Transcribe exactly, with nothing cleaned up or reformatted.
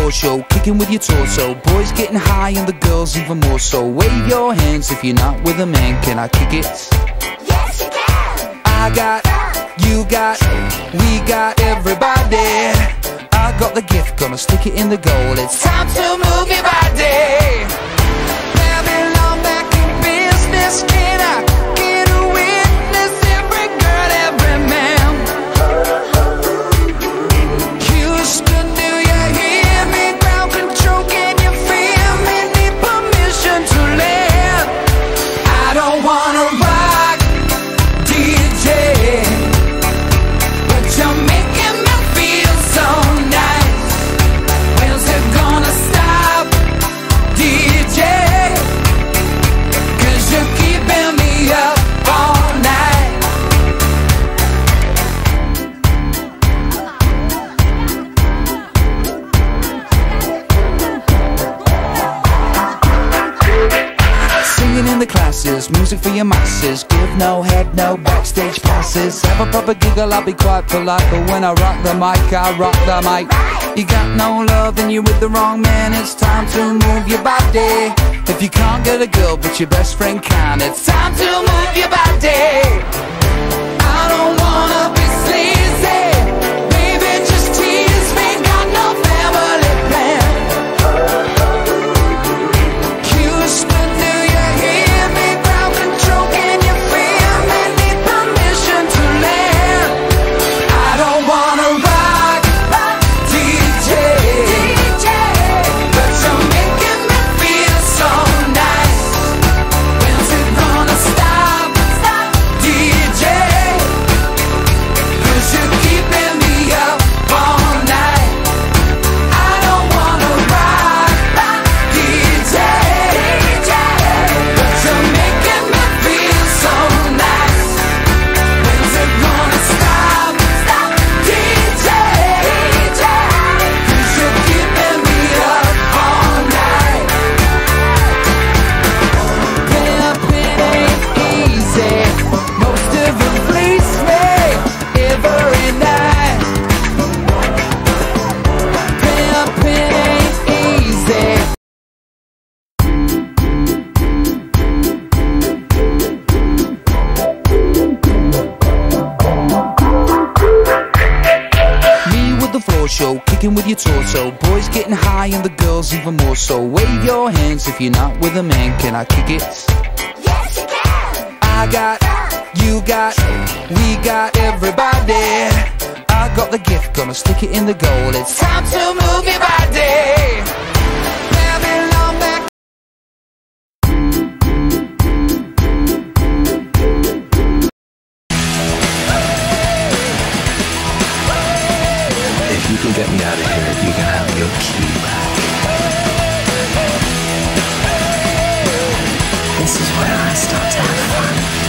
floor show, kicking with your torso. Boys getting high and the girls even more so. Wave your hands if you're not with a man. Can I kick it? Yes, you can. I got, you got, we got everybody. I got the gift, gonna stick it in the goal. It's time to move your body. Babylon back in business. Can I get a witness? Every girl, every man. Houston, do you hear me? Ground control, can you feel me? Need permission to land. I don't wanna rock, D J, but you're making me feel so nice. When's it gonna stop, D J? Cause you're keeping me up all night. Singing in the classes, music for your masses. Give no head, no backstage passes. Have a proper giggle, I'll be quite polite, but when I rock the mic, I rock the mic. You got no love and you're with the wrong man. It's time to move your body. If you can't get a girl but your best friend can, it's time to move your body. I don't wanna be sleazy, baby, just tease me. Got no family plan. Houston, do you hear me? Ground control, can you feel me? Need permission to land. I don't wanna rock, D J, but you're making me feel so nice. When's it gonna stop, D J? Cause you're keeping me up all night. I don't wanna rock, D J, but you're making me feel so nice. When's it gonna stop, D J? Cause you're keeping me up all night. Pimpin' ain't easy. Most of them fleece me every night. Pimpin' ain't easy. Me with the floor show, kicking with your torso. Boys getting high and the girls even more so. Wave your hands if you're not with a man. Can I kick it? Yes, you can. I got, you got, we got everybody. I got the gift, gonna stick it in the goal. It's time to move your body. Babylon back. If you can get me out of here, you can have your key back. This is where I start to have fun.